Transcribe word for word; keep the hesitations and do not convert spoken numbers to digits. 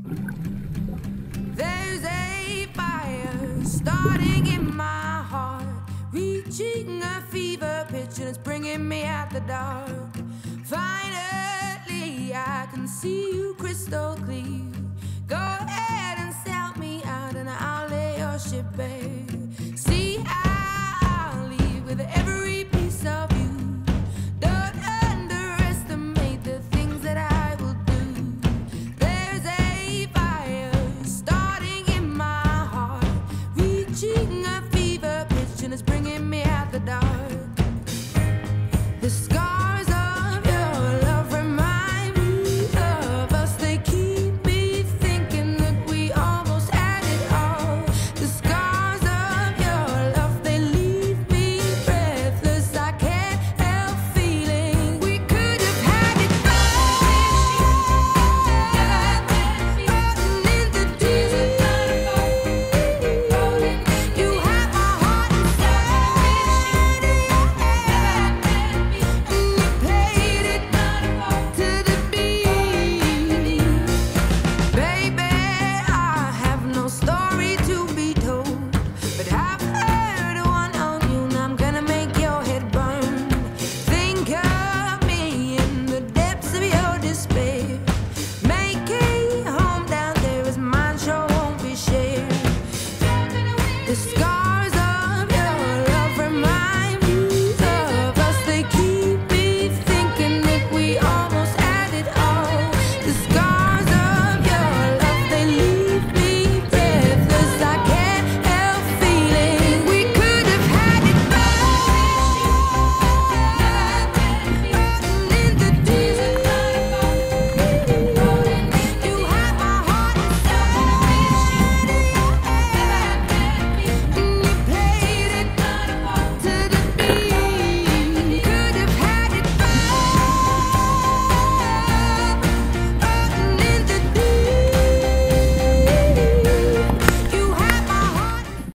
There's a fire starting in my heart, reaching a fever pitch and it's bringing me out the dark. Finally, I can see you crystal